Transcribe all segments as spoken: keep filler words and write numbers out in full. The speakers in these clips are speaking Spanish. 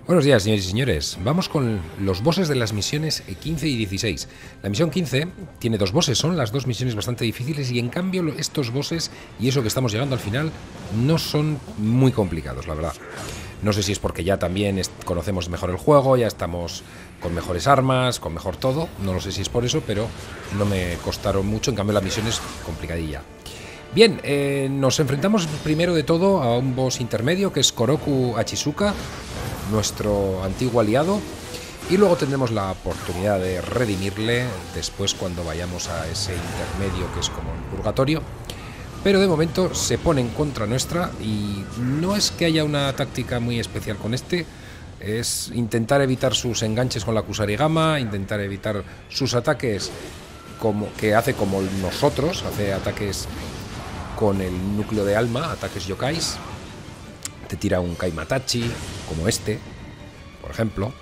Buenos días, señores y señores. Vamos con los bosses de las misiones quince y dieciséis. La misión quince tiene dos bosses, son las dos misiones bastante difíciles y en cambio estos bosses, y eso que estamos llegando al final, no son muy complicados, la verdad. No sé si es porque ya también conocemos mejor el juego, ya estamos con mejores armas, con mejor todo. No lo sé si es por eso, pero no me costaron mucho. En cambio la misión es complicadilla. Bien, eh, nos enfrentamos primero de todo a un boss intermedio que es Koroku Hachizuka, nuestro antiguo aliado, y luego tendremos la oportunidad de redimirle después cuando vayamos a ese intermedio que es como el purgatorio. Pero de momento se pone en contra nuestra y no es que haya una táctica muy especial con este, es intentar evitar sus enganches con la Kusarigama, intentar evitar sus ataques como que hace como nosotros, hace ataques con el núcleo de alma, ataques yokais. Te tira un Kaimatachi, como este, por ejemplo.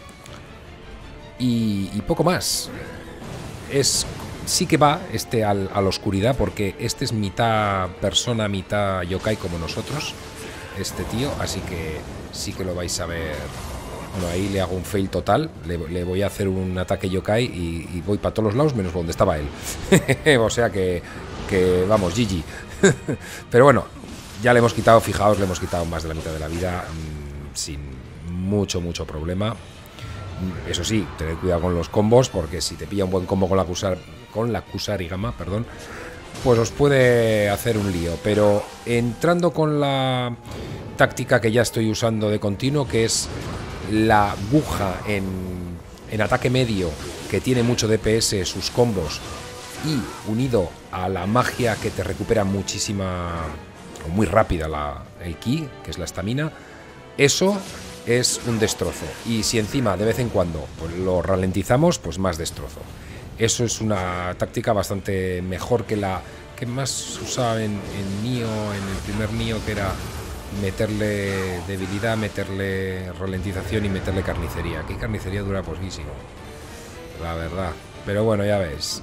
Y, y poco más. Es, sí que va este al, a la oscuridad, porque este es mitad persona, mitad yokai como nosotros, este tío, así que sí que lo vais a ver. Bueno, ahí le hago un fail total, le, le voy a hacer un ataque yokai y, y voy para todos los lados menos donde estaba él. O sea que, que vamos, G G. Pero bueno, ya le hemos quitado, fijaos, le hemos quitado más de la mitad de la vida mmm, sin mucho, mucho problema. Eso sí, tener cuidado con los combos, porque si te pilla un buen combo con la, Kusar, con la Kusarigama, perdón, pues os puede hacer un lío. Pero entrando con la táctica que ya estoy usando de continuo, que es la aguja en, en ataque medio, que tiene mucho D P S, sus combos, y unido a la magia que te recupera muchísima, o muy rápida la, el ki, que es la estamina, eso es un destrozo. Y si encima de vez en cuando pues, lo ralentizamos, pues más destrozo. Eso es una táctica bastante mejor que la que más usaba en, en Nioh, en el primer Nioh, que era meterle debilidad, meterle ralentización y meterle carnicería. Aquí carnicería dura poquísimo, la verdad. Pero bueno, ya ves.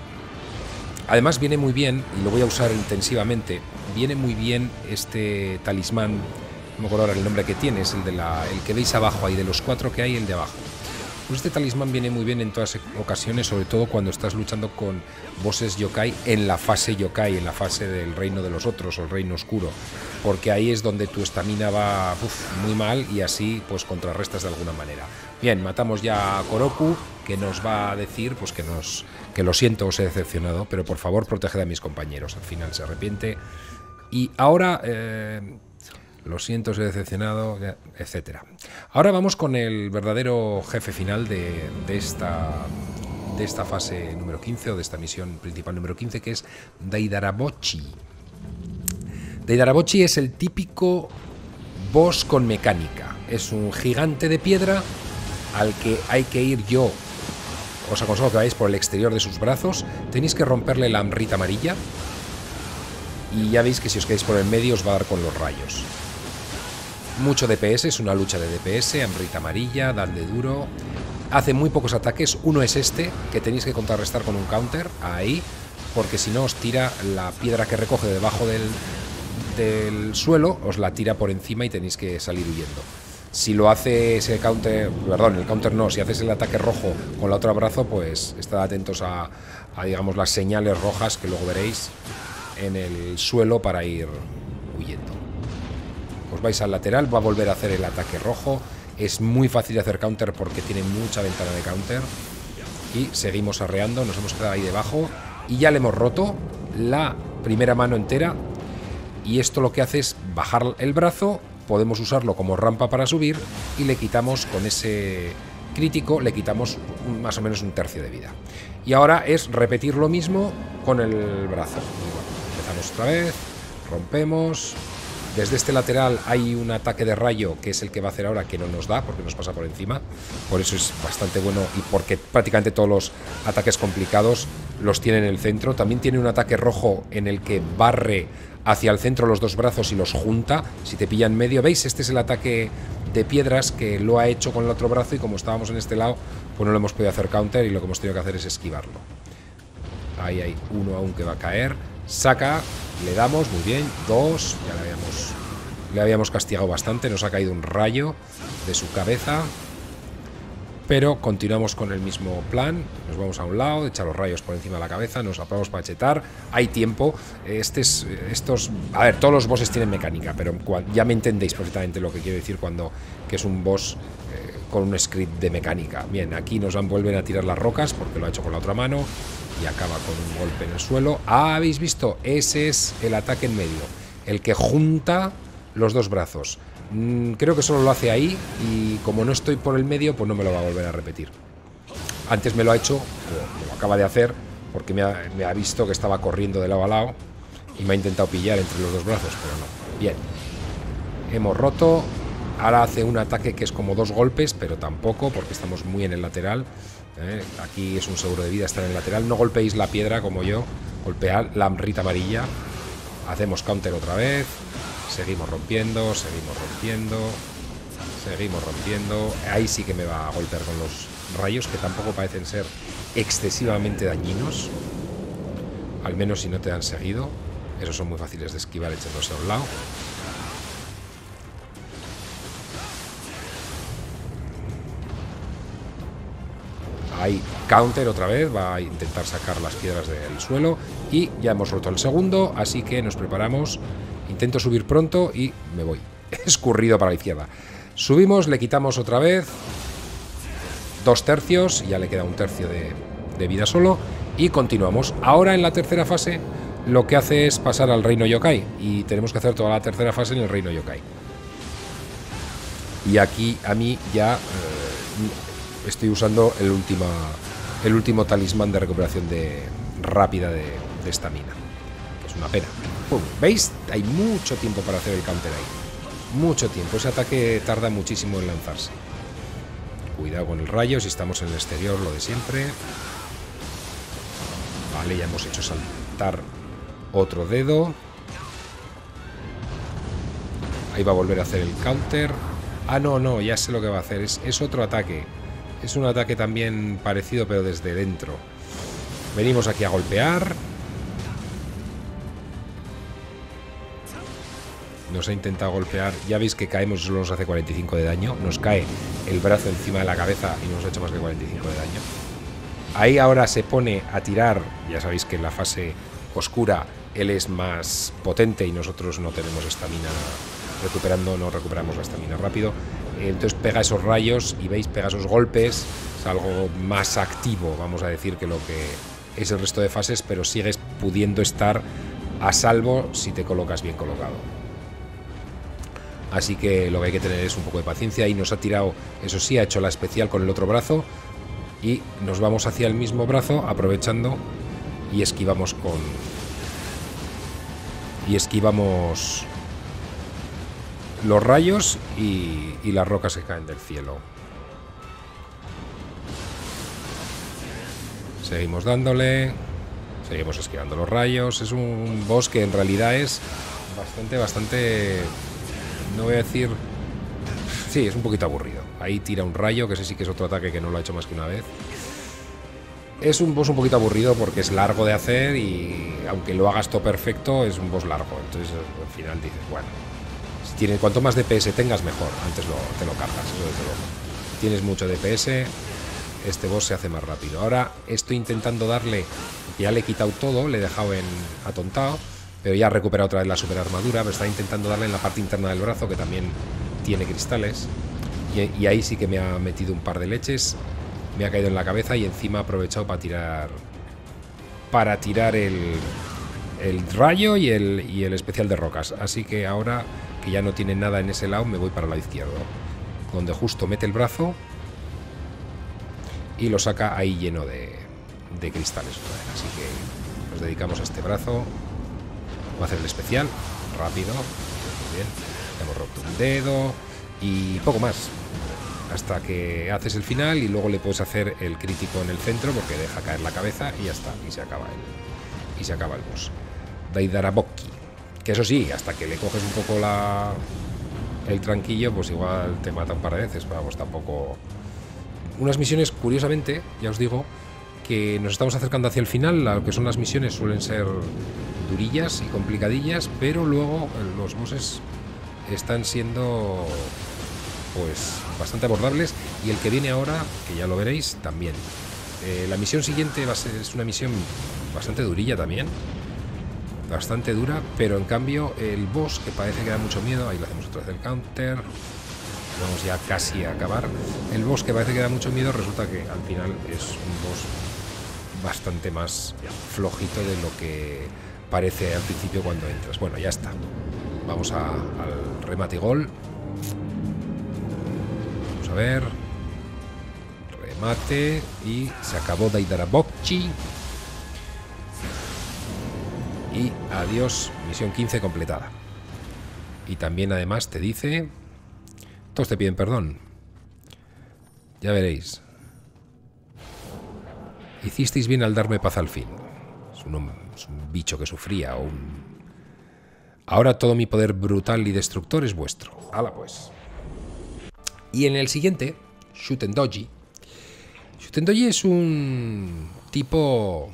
Además viene muy bien, y lo voy a usar intensivamente, viene muy bien este talismán, no me acuerdo ahora el nombre que tiene, es el, de la, el que veis abajo, ahí de los cuatro que hay, el de abajo. Pues este talismán viene muy bien en todas ocasiones, sobre todo cuando estás luchando con bosses yokai en la fase yokai, en la fase del reino de los otros o el reino oscuro, porque ahí es donde tu estamina va uf, muy mal y así pues contrarrestas de alguna manera. Bien, matamos ya a Koroku, que nos va a decir pues que nos que lo siento, os he decepcionado, pero por favor proteged a mis compañeros. Al final se arrepiente. Y ahora, eh, lo siento, os he decepcionado, etcétera. Ahora vamos con el verdadero jefe final de, de, esta, de esta fase número quince, o de esta misión principal número quince, que es Deidarabochi. Deidarabochi es el típico boss con mecánica. Es un gigante de piedra al que hay que ir yo. Os aconsejo que vayáis por el exterior de sus brazos. Tenéis que romperle la hamrita amarilla. Y ya veis que si os quedáis por el medio os va a dar con los rayos. Mucho D P S, es una lucha de D P S, hambrita amarilla, dadle duro. Hace muy pocos ataques, uno es este, que tenéis que contrarrestar con un counter, ahí, porque si no os tira la piedra que recoge debajo del, del suelo, os la tira por encima y tenéis que salir huyendo. Si lo hace ese counter, perdón, el counter no, si haces el ataque rojo con el otro brazo, pues estad atentos a, a digamos, las señales rojas que luego veréis en el suelo para ir huyendo. Os vais al lateral, va a volver a hacer el ataque rojo. Es muy fácil de hacer counter porque tiene mucha ventana de counter. Y seguimos arreando, nos hemos quedado ahí debajo. Y ya le hemos roto la primera mano entera. Y esto lo que hace es bajar el brazo. Podemos usarlo como rampa para subir. Y le quitamos con ese crítico, le quitamos un, más o menos un tercio de vida. Y ahora es repetir lo mismo con el brazo. Empezamos otra vez, rompemos. Desde este lateral hay un ataque de rayo, que es el que va a hacer ahora, que no nos da, porque nos pasa por encima. Por eso es bastante bueno y porque prácticamente todos los ataques complicados los tiene en el centro. También tiene un ataque rojo en el que barre hacia el centro los dos brazos y los junta. Si te pilla en medio, ¿veis? Este es el ataque de piedras que lo ha hecho con el otro brazo y como estábamos en este lado, pues no lo hemos podido hacer counter y lo que hemos tenido que hacer es esquivarlo. Ahí hay uno aún que va a caer. Saca, le damos, muy bien, dos, ya le habíamos Le habíamos castigado bastante, nos ha caído un rayo de su cabeza. Pero continuamos con el mismo plan. Nos vamos a un lado, echar los rayos por encima de la cabeza, nos aplausos para chetar. Hay tiempo. Este es, estos, a ver, todos los bosses tienen mecánica, pero ya me entendéis perfectamente lo que quiero decir cuando que es un boss eh, con un script de mecánica. Bien, aquí nos han, vuelven a tirar las rocas porque lo ha hecho con la otra mano y acaba con un golpe en el suelo. Ah, ¿habéis visto? Ese es el ataque en medio, el que junta los dos brazos. Creo que solo lo hace ahí y como no estoy por el medio, pues no me lo va a volver a repetir. Antes me lo ha hecho, o lo acaba de hacer, porque me ha, me ha visto que estaba corriendo de lado a lado y me ha intentado pillar entre los dos brazos, pero no. Bien, hemos roto. Ahora hace un ataque que es como dos golpes, pero tampoco, porque estamos muy en el lateral. ¿eh? Aquí es un seguro de vida estar en el lateral. No golpeéis la piedra como yo, golpead la hambrita amarilla. Hacemos counter otra vez. Seguimos rompiendo, seguimos rompiendo, seguimos rompiendo. Ahí sí que me va a golpear con los rayos, que tampoco parecen ser excesivamente dañinos. Al menos si no te han seguido. Esos son muy fáciles de esquivar echándose a un lado. Ahí, counter otra vez, va a intentar sacar las piedras del suelo. Y ya hemos roto el segundo, así que nos preparamos. Intento subir pronto y me voy. Escurrido para la izquierda. Subimos, le quitamos otra vez. Dos tercios, ya le queda un tercio de, de vida solo. Y continuamos. Ahora en la tercera fase lo que hace es pasar al reino yokai. Y tenemos que hacer toda la tercera fase en el reino yokai. Y aquí a mí ya eh, estoy usando el, última, el último talismán de recuperación de, rápida de estamina. Que es una pena. Pum. ¿Veis? Hay mucho tiempo para hacer el counter ahí. Mucho tiempo. Ese ataque tarda muchísimo en lanzarse. Cuidado con el rayo. Si estamos en el exterior, lo de siempre. Vale, ya hemos hecho saltar otro dedo. Ahí va a volver a hacer el counter. Ah, no, no, ya sé lo que va a hacer. Es, es otro ataque. Es un ataque también parecido, pero desde dentro. Venimos aquí a golpear. Nos ha intentado golpear. Ya veis que caemos y solo nos hace cuarenta y cinco de daño. Nos cae el brazo encima de la cabeza y no nos ha hecho más que cuarenta y cinco de daño. Ahí ahora se pone a tirar. Ya sabéis que en la fase oscura él es más potente y nosotros no tenemos estamina. Recuperando, no recuperamos la estamina rápido. Entonces pega esos rayos y veis, pega esos golpes. Es algo más activo, vamos a decir, que lo que es el resto de fases, pero sigues pudiendo estar a salvo si te colocas bien colocado. Así que lo que hay que tener es un poco de paciencia. Y nos ha tirado, eso sí, ha hecho la especial con el otro brazo. Y nos vamos hacia el mismo brazo, aprovechando. Y esquivamos con... Y esquivamos los rayos y, y las rocas que caen del cielo. Seguimos dándole. Seguimos esquivando los rayos. Es un boss que en realidad es bastante, bastante... No voy a decir... Sí, es un poquito aburrido. Ahí tira un rayo, que ese sí que es otro ataque que no lo ha hecho más que una vez. Es un boss un poquito aburrido porque es largo de hacer y aunque lo hagas todo perfecto, es un boss largo. Entonces al final dices, bueno, si tiene, cuanto más D P S tengas, mejor. Antes lo, te lo cargas, eso desde luego. Tienes mucho D P S, este boss se hace más rápido. Ahora estoy intentando darle, ya le he quitado todo, le he dejado en atontado. Pero ya ha recuperado otra vez la super armadura. Me está intentando darle en la parte interna del brazo, que también tiene cristales. Y, y ahí sí que me ha metido un par de leches. Me ha caído en la cabeza y encima ha aprovechado para tirar... Para tirar el, el rayo y el, y el especial de rocas. Así que ahora que ya no tiene nada en ese lado, me voy para el lado izquierdo. Donde justo mete el brazo. Y lo saca ahí lleno de, de cristales. Así que nos dedicamos a este brazo. Voy a hacer el especial, rápido, muy bien, hemos roto un dedo y poco más, hasta que haces el final y luego le puedes hacer el crítico en el centro porque deja caer la cabeza y ya está, y se acaba el, y se acaba el boss. Daidaraboki, que eso sí, hasta que le coges un poco la, el tranquillo, pues igual te mata un par de veces, pero vamos, tampoco... Unas misiones, curiosamente, ya os digo, que nos estamos acercando hacia el final. Lo que son las misiones suelen ser durillas y complicadillas, pero luego los bosses están siendo pues bastante abordables, y el que viene ahora, que ya lo veréis, también. Eh, la misión siguiente va a ser, es una misión bastante durilla también, bastante dura, pero en cambio el boss, que parece que da mucho miedo, ahí le hacemos otra vez el counter, vamos ya casi a acabar. El boss, que parece que da mucho miedo, resulta que al final es un boss bastante más flojito de lo que parece al principio cuando entras. Bueno, ya está, vamos a, al remate y gol. Vamos a ver, remate, y se acabó Daidarabokchi. Y adiós, misión quince completada. Y también además te dice, todos te piden perdón, ya veréis. Hicisteis bien al darme paz al fin. Es un, es un bicho que sufría, o un... Ahora todo mi poder brutal y destructor es vuestro. Hala pues. Y en el siguiente, Shuten Doji. Shuten Doji es un tipo...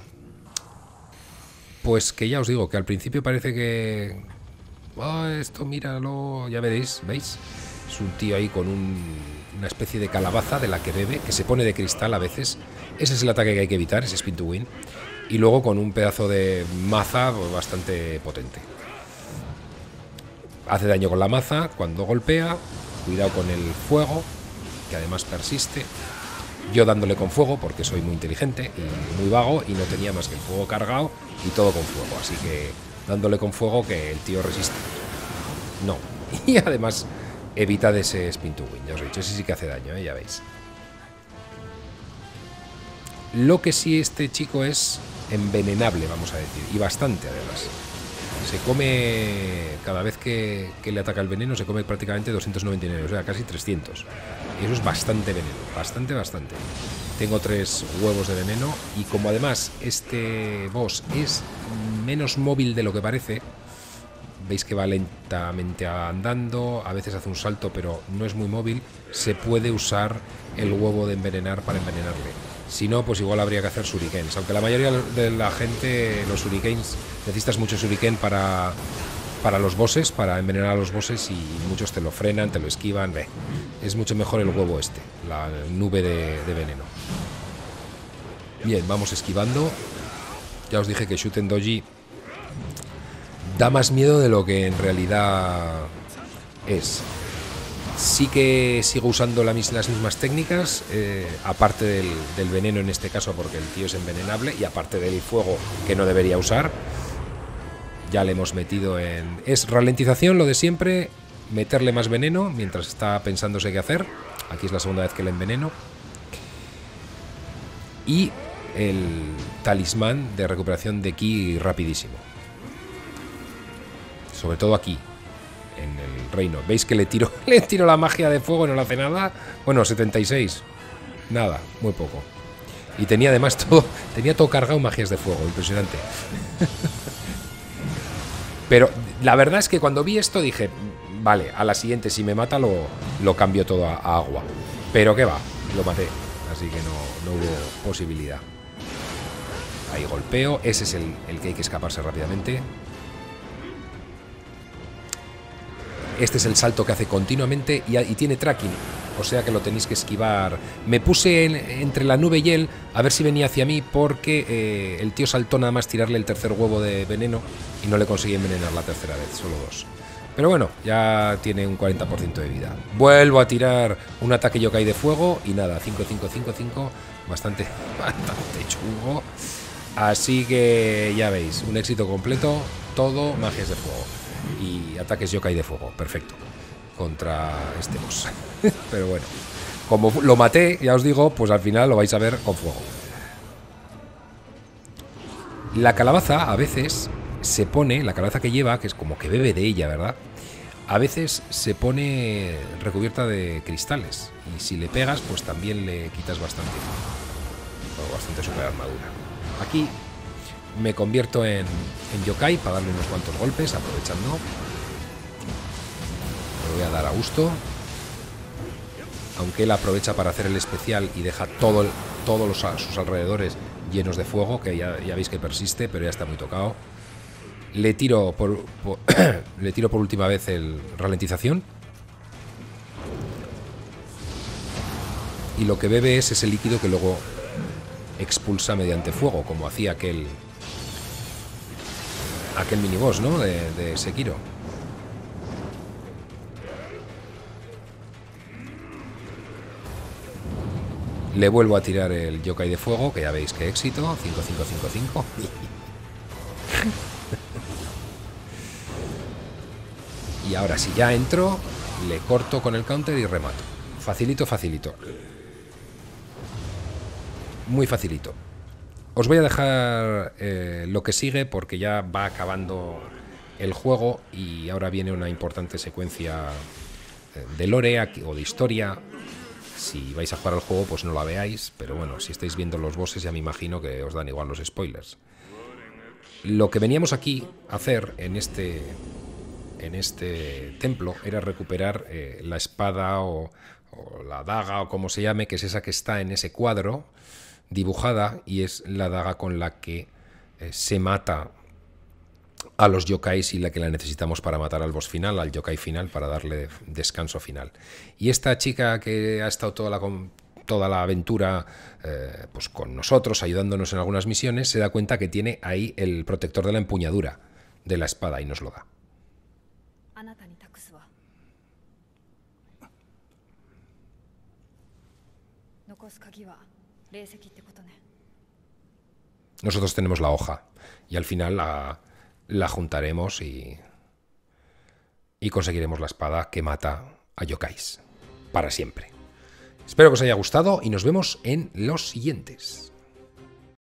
Pues que ya os digo, que al principio parece que... Oh, esto míralo, ya veréis, ¿veis? Es un tío ahí con un, una especie de calabaza de la que bebe, que se pone de cristal a veces. Ese es el ataque que hay que evitar, ese Spin to Win. Y luego con un pedazo de maza bastante potente. Hace daño con la maza cuando golpea. Cuidado con el fuego, que además persiste. Yo dándole con fuego, porque soy muy inteligente y muy vago, y no tenía más que el fuego cargado y todo con fuego. Así que dándole con fuego, que el tío resiste. No. Y además evita de ese Spin to Win, ya os he dicho, ese sí que hace daño, ¿eh? Ya veis. Lo que sí, este chico es envenenable, vamos a decir, y bastante además. Se come, cada vez que, que le ataca el veneno, se come prácticamente doscientos noventa y nueve, o sea, casi trescientos. Y eso es bastante veneno, bastante, bastante. Tengo tres huevos de veneno, y como además este boss es menos móvil de lo que parece, veis que va lentamente andando, a veces hace un salto, pero no es muy móvil, se puede usar el huevo de envenenar para envenenarle. Si no, pues igual habría que hacer shurikens. Aunque la mayoría de la gente, los shurikens, necesitas mucho shuriken para, para los bosses, para envenenar a los bosses, y muchos te lo frenan, te lo esquivan. Ve, es mucho mejor el huevo este, la nube de, de veneno. Bien, vamos esquivando. Ya os dije que Shuten Doji da más miedo de lo que en realidad es. Sí que sigo usando la mis, las mismas técnicas, eh, aparte del, del veneno en este caso, porque el tío es envenenable, y aparte del fuego, que no debería usar. Ya le hemos metido en... Es ralentización, lo de siempre, meterle más veneno mientras está pensándose qué hacer. Aquí es la segunda vez que le enveneno. Y el talismán de recuperación de ki rapidísimo. Sobre todo aquí, en el reino. ¿Veis que le tiro, le tiro la magia de fuego y no le hace nada? Bueno, setenta y seis. Nada, muy poco. Y tenía además todo, tenía todo cargado magias de fuego, impresionante. Pero la verdad es que cuando vi esto dije, vale, a la siguiente si me mata lo, lo cambio todo a, a agua. Pero qué va, lo maté. Así que no, no hubo posibilidad. Ahí golpeo, ese es el, el que hay que escaparse rápidamente. Este es el salto que hace continuamente y, y tiene tracking, o sea que lo tenéis que esquivar. Me puse en, entre la nube y él a ver si venía hacia mí, porque eh, el tío saltó nada más tirarle el tercer huevo de veneno y no le conseguí envenenar la tercera vez, solo dos. Pero bueno, ya tiene un cuarenta por ciento de vida. Vuelvo a tirar un ataque yokai de fuego y nada, cinco, cinco, cinco, cinco, bastante, bastante chungo. Así que ya veis, un éxito completo, todo magias de fuego. Y ataques yokai de fuego, perfecto, contra este boss. Pero bueno, como lo maté, ya os digo, pues al final lo vais a ver con fuego. La calabaza a veces se pone, la calabaza que lleva, que es como que bebe de ella, ¿verdad? A veces se pone recubierta de cristales, y si le pegas, pues también le quitas bastante, o bastante super armadura. Aquí me convierto en, en yokai para darle unos cuantos golpes, aprovechando. Me voy a dar a gusto. Aunque él aprovecha para hacer el especial y deja todo el, todos los, sus alrededores llenos de fuego, que ya, ya veis que persiste, pero ya está muy tocado. Le tiro por, por le tiro por última vez el ralentización. Y lo que bebe es ese líquido que luego expulsa mediante fuego, como hacía aquel aquel miniboss, ¿no? De, de Sekiro. Le vuelvo a tirar el yokai de fuego, que ya veis qué éxito. cinco, cinco, cinco, cinco. Y ahora si ya entro, le corto con el counter y remato. Facilito, facilito. Muy facilito. Os voy a dejar eh, lo que sigue porque ya va acabando el juego y ahora viene una importante secuencia de lore aquí, o de historia. Si vais a jugar al juego, pues no la veáis, pero bueno, si estáis viendo los bosses ya me imagino que os dan igual los spoilers. Lo que veníamos aquí a hacer en este, en este templo era recuperar eh, la espada o, o la daga o como se llame, que es esa que está en ese cuadro dibujada y es la daga con la que eh, se mata a los yokais y la que la necesitamos para matar al boss final, al yokai final, para darle descanso final. Y esta chica que ha estado toda la, toda la aventura eh, pues con nosotros, ayudándonos en algunas misiones, se da cuenta que tiene ahí el protector de la empuñadura de la espada y nos lo da. Nosotros tenemos la hoja y al final la... la juntaremos y, y conseguiremos la espada que mata a yokais para siempre. Espero que os haya gustado y nos vemos en los siguientes.